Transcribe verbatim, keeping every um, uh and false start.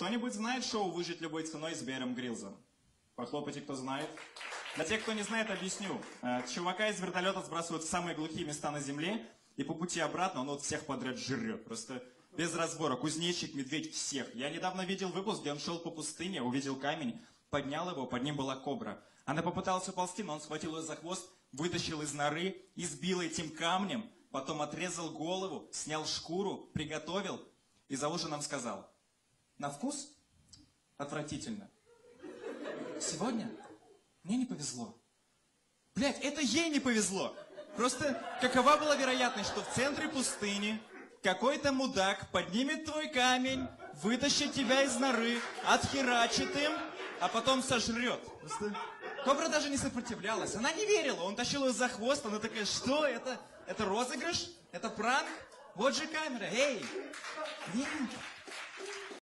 Кто-нибудь знает шоу «Выжить любой ценой» с Беаром Гриллзом? Похлопайте, кто знает. Для тех, кто не знает, объясню. Чувака из вертолета сбрасывают в самые глухие места на земле, и по пути обратно он вот всех подряд жрет. Просто без разбора. Кузнечик, медведь, всех. Я недавно видел выпуск, где он шел по пустыне, увидел камень, поднял его, под ним была кобра. Она попыталась уползти, но он схватил ее за хвост, вытащил из норы, избил этим камнем, потом отрезал голову, снял шкуру, приготовил и за ужином сказал: на вкус отвратительно. Сегодня мне не повезло. Блять, это ей не повезло. Просто какова была вероятность, что в центре пустыни какой-то мудак поднимет твой камень, вытащит тебя из норы, отхерачит им, а потом сожрет. Просто кобра даже не сопротивлялась, она не верила, он тащил ее за хвост, она такая: что это? Это розыгрыш? Это пранк? Вот же камера, эй! Нет!